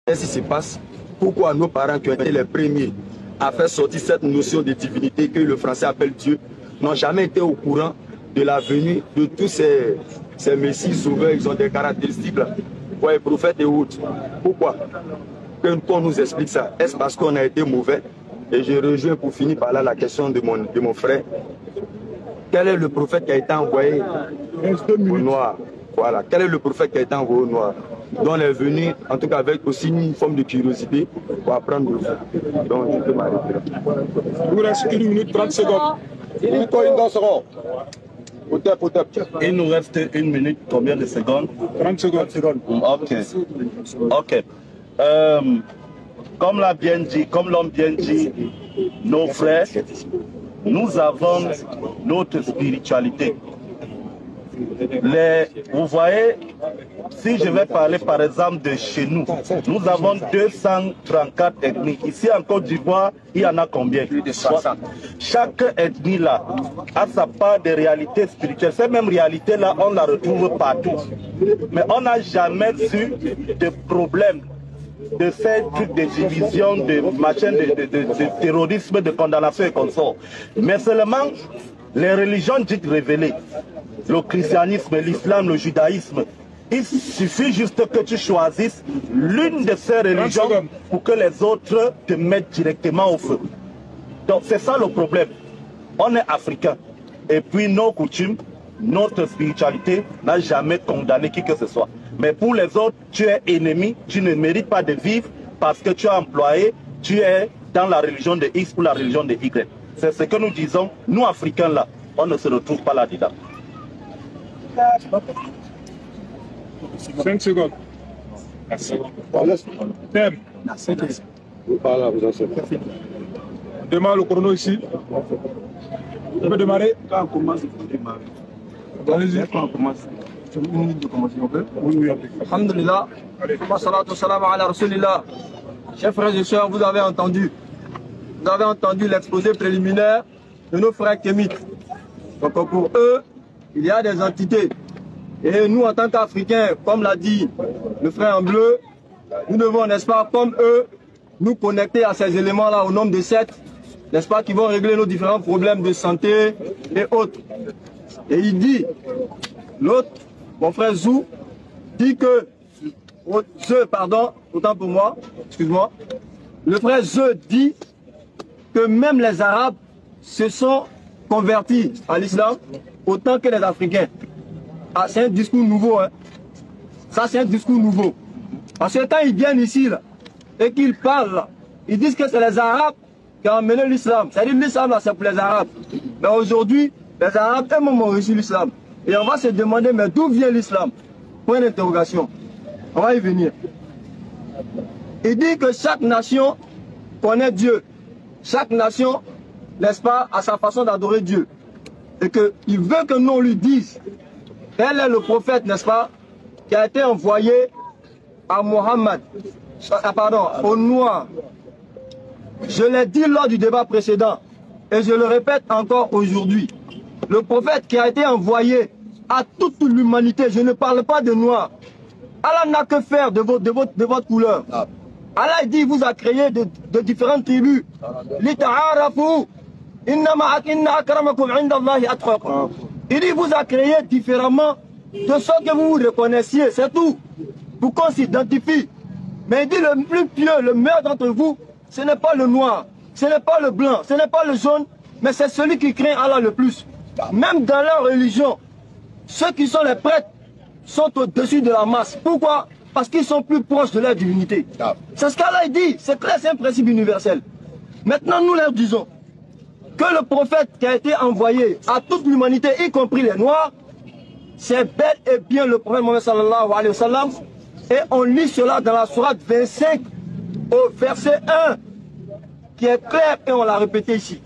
Qu'est-ce qui se passe? Pourquoi nos parents qui ont été les premiers à faire sortir cette notion de divinité que le français appelle Dieu n'ont jamais été au courant de la venue de tous ces messies sauveurs? Ils ont des caractéristiques là, ouais, prophètes et autres. Pourquoi? Qu'on nous explique ça. Est-ce parce qu'on a été mauvais? Et je rejoins pour finir par là la question de mon frère. Quel est le prophète qui a été envoyé au noir? Voilà. Quel est le prophète qui a été envoyé au noir? Donc on est venu, en tout cas avec aussi une forme de curiosité pour apprendre de vous. Donc je peux m'arrêter là. Il vous reste 1 minute 30 secondes. Il nous reste 1 minute, combien de secondes? 30 secondes. Ok. Comme l'ont bien dit nos frères, nous avons notre spiritualité. Vous voyez, si je vais parler par exemple de chez nous, nous avons 234 ethnies. Ici en Côte d'Ivoire, il y en a combien? Plus de 60. Chaque ethnie là a sa part de réalité spirituelle. Cette même réalité là, on la retrouve partout. Mais on n'a jamais eu de problème de ces trucs de division, de machin, de terrorisme, de condamnation et consorts. Mais seulement les religions dites révélées, le christianisme, l'islam, le judaïsme, il suffit juste que tu choisisses l'une de ces religions pour que les autres te mettent directement au feu. Donc c'est ça le problème. On est africain. Et puis nos coutumes, notre spiritualité n'a jamais condamné qui que ce soit. Mais pour les autres, tu es ennemi, tu ne mérites pas de vivre parce que tu as employé, tu es dans la religion de X ou la religion de Y. C'est ce que nous disons, nous Africains là, on ne se retrouve pas là-dedans. 5 secondes. Merci. Thème. Démarre le chrono ici. On peut démarrer. Quand on commence, il faut démarrer. Allez-y. Quand on commence, c'est une minute de commencer, on peut? Oui. Alhamdulillah. Wassalatu salam ala rasulillah. Chers frères et sœurs, vous avez entendu l'exposé préliminaire de nos frères kémites. Donc pour eux, il y a des entités. Et nous, en tant qu'Africains, comme l'a dit le frère en bleu, nous devons, n'est-ce pas, comme eux, nous connecter à ces éléments-là au nombre de 7, n'est-ce pas, qui vont régler nos différents problèmes de santé et autres. Et il dit, l'autre, mon frère Zou, dit que, autant pour moi, excuse-moi, le frère Zou dit que même les Arabes se sont convertis à l'islam autant que les Africains. Ah, c'est un discours nouveau, hein. Ça, c'est un discours nouveau. Parce que quand ils viennent ici, là, et qu'ils parlent, là, ils disent que c'est les Arabes qui ont amené l'islam. C'est-à-dire l'islam, là, c'est pour les Arabes. Mais aujourd'hui, les Arabes, eux-mêmes ont reçu l'islam. Et on va se demander, mais d'où vient l'islam? Point d'interrogation. On va y venir. Il dit que chaque nation connaît Dieu. Chaque nation, n'est-ce pas, a sa façon d'adorer Dieu. Et qu'il veut que nous, on lui dise quel est le prophète, n'est-ce pas, qui a été envoyé à Mohammed, au noir. Je l'ai dit lors du débat précédent, et je le répète encore aujourd'hui. Le prophète qui a été envoyé à toute l'humanité, je ne parle pas de noir. Allah n'a que faire de votre couleur. Allah dit, il vous a créé de différentes tribus. Il dit, vous a créé différemment de ce que vous vous reconnaissiez, c'est tout. Pour qu'on s'identifie. Mais il dit, le plus pieux, le meilleur d'entre vous, ce n'est pas le noir, ce n'est pas le blanc, ce n'est pas le jaune, mais c'est celui qui craint Allah le plus. Même dans leur religion, ceux qui sont les prêtres sont au-dessus de la masse. Pourquoi? Parce qu'ils sont plus proches de leur divinité. C'est ce qu'Allah dit, c'est clair, c'est un principe universel. Maintenant, nous leur disons que le prophète qui a été envoyé à toute l'humanité, y compris les Noirs, c'est bel et bien le prophète Mohammed sallallahu alayhi wa sallam. Et on lit cela dans la sourate 25 au verset 1, qui est clair et on l'a répété ici.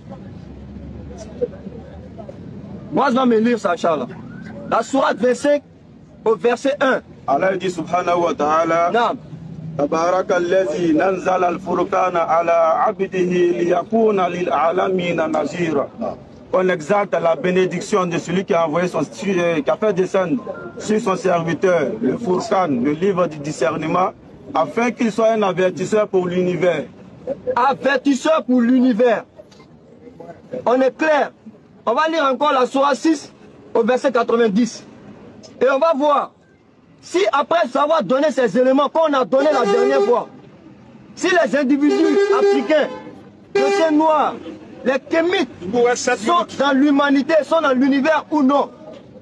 Moi je vais me lire ça, Inch'Allah. La sourate 25 au verset 1. Allah dit subhanahu wa ta'ala. Naam. تبارك الذي نزل الفرقان على عبده ليكون للعالمين نذيرا. On exalte la bénédiction de celui qui a envoyé qui a fait descendre sur son serviteur le Furqan, le livre du discernement, afin qu'il soit un avertisseur pour l'univers. Avertisseur pour l'univers. On est clair. On va lire encore la sourate 6 au verset 90. Et on va voir si après savoir donner ces éléments qu'on a donné la dernière fois, si les individus africains, les ces noirs, les kémites sont dans l'humanité, sont dans l'univers ou non.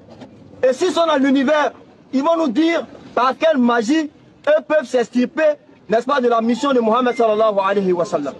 Et s'ils sont dans l'univers, ils vont nous dire par quelle magie eux peuvent s'extirper, n'est-ce pas, de la mission de Mohammed sallallahu alayhi wa sallam.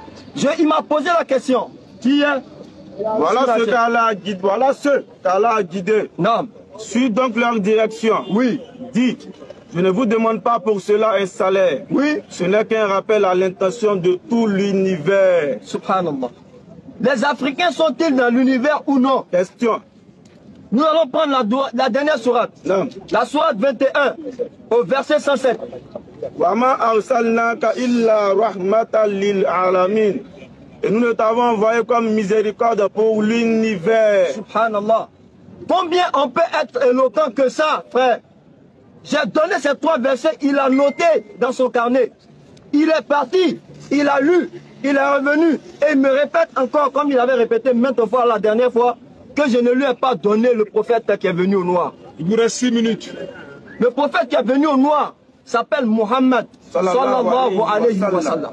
Il m'a posé la question. Qui est? Voilà ce qu'Allah a guidé. Voilà ceux qu'Allah a guidés. Non. Suis donc leur direction. Oui. Dites, je ne vous demande pas pour cela un salaire. Oui. Ce n'est qu'un rappel à l'intention de tout l'univers. Subhanallah. Les Africains sont-ils dans l'univers ou non? Question. Nous allons prendre la dernière sourate. Non. La sourate 21 au verset 107. Wama arsalnaka illa rahmatan lil alamin. Et nous ne t'avons envoyé comme miséricorde pour l'univers. Subhanallah. Combien on peut être éloquent que ça, frère? J'ai donné ces 3 versets, il a noté dans son carnet. Il est parti, il a lu, il est revenu. Et il me répète encore, comme il avait répété maintes fois la dernière fois, que je ne lui ai pas donné le prophète qui est venu au noir. Il vous reste 6 minutes. Le prophète qui est venu au noir s'appelle Mohammed sallallahu alayhi wa sallam.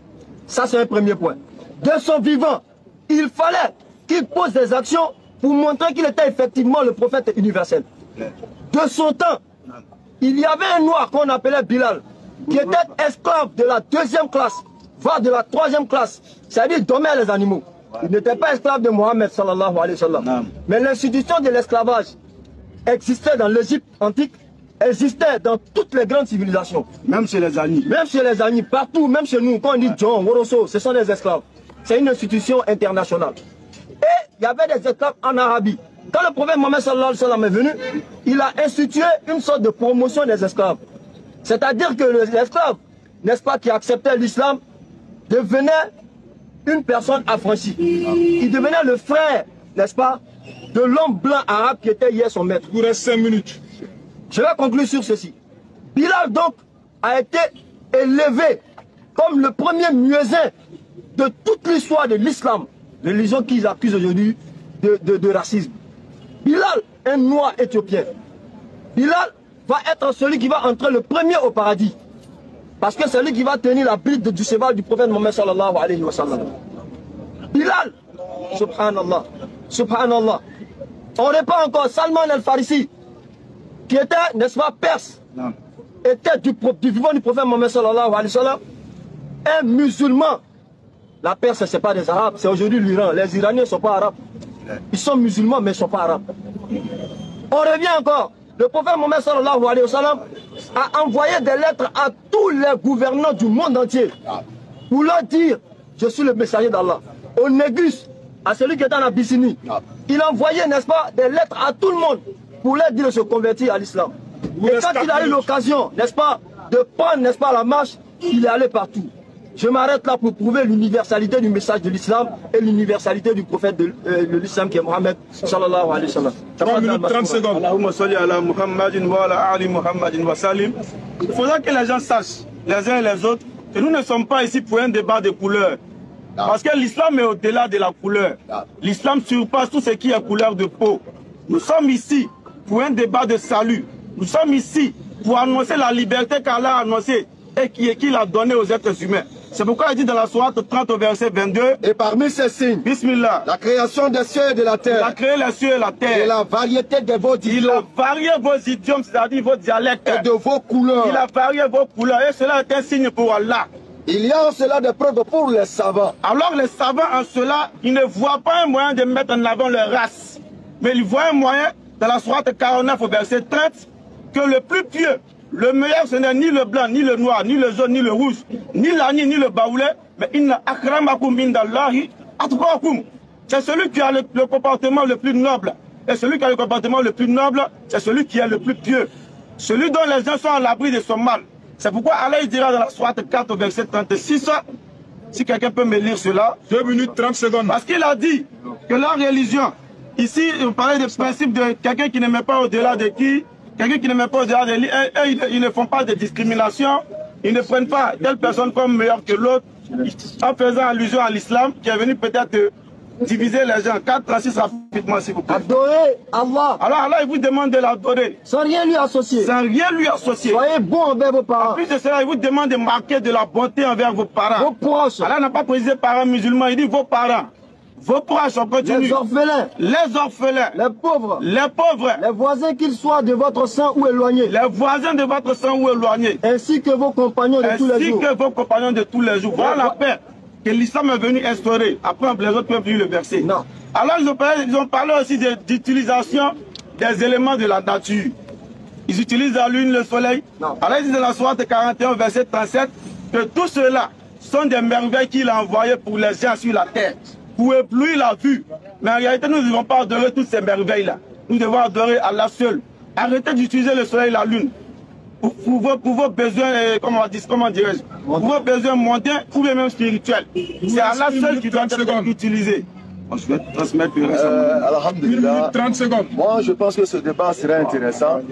Ça, c'est un premier point. De son vivant, il fallait qu'il pose des actions pour montrer qu'il était effectivement le prophète universel. De son temps, il y avait un noir qu'on appelait Bilal, qui était esclave de la 2e classe, voire de la 3e classe, c'est-à-dire il dormait les animaux. Il n'était pas esclave de Mohammed sallallahu alayhi wa sallam. Mais l'institution de l'esclavage existait dans l'Égypte antique, existait dans toutes les grandes civilisations. Même chez les amis. Même chez les amis, partout, même chez nous, quand on dit John, Woroso, ce sont des esclaves. C'est une institution internationale. Et il y avait des esclaves en Arabie. Quand le prophète Mohammed sallallahu alayhi wa sallam est venu, il a institué une sorte de promotion des esclaves. C'est-à-dire que l'esclave, n'est-ce pas, qui acceptait l'islam, devenait une personne affranchie. Il devenait le frère, n'est-ce pas, de l'homme blanc arabe qui était hier son maître. Il vous reste 5 minutes. Je vais conclure sur ceci. Bilal donc a été élevé comme le premier muezzin de toute l'histoire de l'islam, religion qu'ils accusent aujourd'hui de racisme. Bilal, un noir éthiopien. Bilal va être celui qui va entrer le premier au paradis. Parce que c'est lui qui va tenir la bride du cheval du prophète Mohammed sallallahu alayhi wa sallam. Bilal, subhanallah, subhanallah. On répond encore Salman al-Farisi, qui était, n'est-ce pas, perse, était du vivant du prophète Mohammed sallallahu alayhi wa sallam, un musulman. La Perse, ce n'est pas des Arabes, c'est aujourd'hui l'Iran. Les Iraniens ne sont pas arabes. Ils sont musulmans, mais ils ne sont pas arabes. On revient encore. Le prophète Mohammed sallallahu alayhi wa sallam a envoyé des lettres à tous les gouvernants du monde entier pour leur dire, je suis le messager d'Allah. Au Négus, à celui qui est en Abyssinie, il a envoyé, n'est-ce pas, des lettres à tout le monde pour leur dire de se convertir à l'islam. Et quand il a eu l'occasion, n'est-ce pas, de prendre, n'est-ce pas, la marche, il est allé partout. Je m'arrête là pour prouver l'universalité du message de l'islam et l'universalité du prophète de l'islam qui est Mohammed sallallahu alayhi wa sallam. 3 minutes 30 secondes. Allahumma salli ala Muhammadin wa ala ali Muhammadin wa salim. Il faudra que les gens sachent, les uns et les autres, que nous ne sommes pas ici pour un débat de couleur. Parce que l'islam est au-delà de la couleur. L'islam surpasse tout ce qui est couleur de peau. Nous sommes ici pour un débat de salut. Nous sommes ici pour annoncer la liberté qu'Allah a annoncée et qu'il a donnée aux êtres humains. C'est pourquoi il dit dans la sourate 30 au verset 22. Et parmi ces signes, Bismillah. la création des cieux et de la Il a terre, créé les cieux et la terre. et la variété de vos Il a idiomes varié vos idiomes, c'est-à-dire vos dialectes. et de vos couleurs. Il a varié vos couleurs et cela est un signe pour Allah. Il y a en cela des preuves pour les savants. Alors les savants en cela, ils ne voient pas un moyen de mettre en avant leur race. Mais ils voient un moyen, dans la sourate 49 au verset 30, que le plus pieux, le meilleur, ce n'est ni le blanc, ni le noir, ni le jaune, ni le rouge, ni l'agneau, ni le baoulé, mais inna akramakum indallahi atqakum. C'est celui qui a le comportement le plus noble. Et celui qui a le comportement le plus noble, c'est celui qui est le plus pieux. Celui dont les gens sont à l'abri de son mal. C'est pourquoi Allah dira dans la sourate 4 au verset 36, si quelqu'un peut me lire cela. 2 minutes 30 secondes. Parce qu'il a dit que leur religion, ici on parlait du principe de quelqu'un qui ne met pas au-delà de qui, quelqu'un qui ne met pas au-delà de lui, ils ne font pas de discrimination Ils ne prennent pas telle personne comme meilleure que l'autre en faisant allusion à l'islam qui est venu peut-être diviser les gens. 436 rapidement, s'il vous plaît. Adorer Allah. Alors Allah, il vous demande de l'adorer. Sans rien lui associer. Sans rien lui associer. Soyez bon envers vos parents. En plus de cela, il vous demande de marquer de la bonté envers vos parents. Vos proches. Allah n'a pas précisé parents musulmans, il dit vos parents. Vos proches, on continue. Les orphelins. Les orphelins. Les pauvres. Les pauvres. Les voisins, qu'ils soient de votre sang ou éloignés. Les voisins de votre sang ou éloignés. Ainsi que vos compagnons de tous les jours. Ainsi que vos compagnons de tous les jours. Voilà la paix que l'islam est venu instaurer. Après, les autres peuvent lire le verset. Non. Alors, ils ont parlé aussi d'utilisation des éléments de la nature. Ils utilisent la lune, le soleil. Non. Alors, ils disent dans la sourate 41, verset 37, que tout cela sont des merveilles qu'il a envoyées pour les gens sur la terre. Pour éblouir la vue. Mais en réalité, nous ne devons pas adorer toutes ces merveilles-là. Nous devons adorer Allah seul. Arrêtez d'utiliser le soleil et la lune pour vos besoins, comment dirais-je, pour vos besoins mondains ou même spirituels. C'est Allah seul qui doit être utilisé. Bon, je vais transmettre le reste. Alhamdulillah. 30 secondes. Moi, je pense que ce débat serait intéressant.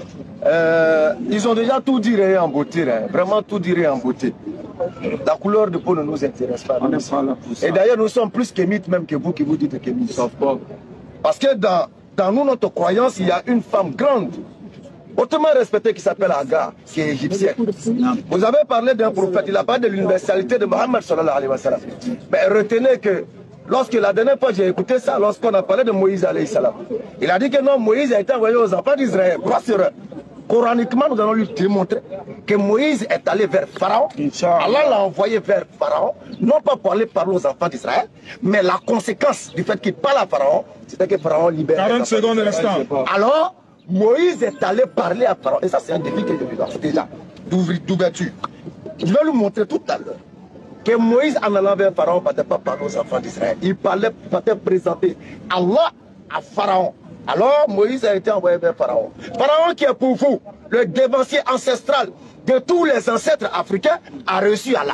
Ils ont déjà tout dit en beauté, vraiment tout dit en beauté. La couleur de peau ne nous intéresse pas. Et d'ailleurs, nous sommes plus kémites même que vous qui vous dites kémites. Parce que dans nous, notre croyance, il y a une femme grande, hautement respectée qui s'appelle Agar, qui est égyptienne. Vous avez parlé d'un prophète, il a parlé de l'universalité de Mohammed sallallahu alayhi wa sallam. Mais retenez que lorsque la dernière fois j'ai écouté ça, lorsqu'on a parlé de Moïse alayhi salam, il a dit que non, Moïse a été envoyé aux enfants d'Israël. Coraniquement, nous allons lui démontrer que Moïse est allé vers Pharaon. Allah l'a envoyé vers Pharaon, non pas pour aller parler aux enfants d'Israël, mais la conséquence du fait qu'il parle à Pharaon, c'était que Pharaon libère. 40 secondes restant. Alors, Moïse est allé parler à Pharaon. Et ça, c'est un défi que je lui lance déjà, d'ouverture. Je vais lui montrer tout à l'heure que Moïse, en allant vers Pharaon, ne partait pas parler aux enfants d'Israël. Il partait présenter Allah à Pharaon. Alors Moïse a été envoyé vers Pharaon. Pharaon qui est pour vous le dévancier ancestral de tous les ancêtres africains a reçu Allah.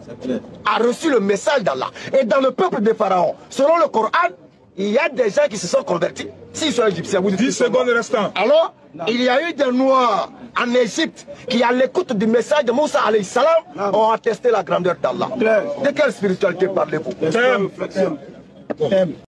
A reçu le message d'Allah. Et dans le peuple de Pharaon, selon le Coran, il y a des gens qui se sont convertis. S'ils sont égyptiens, vous dites 10 secondes restant. Alors, il y a eu des Noirs en Égypte qui, à l'écoute du message de Moussa alayhi salam, ont attesté la grandeur d'Allah. De quelle spiritualité parlez-vous?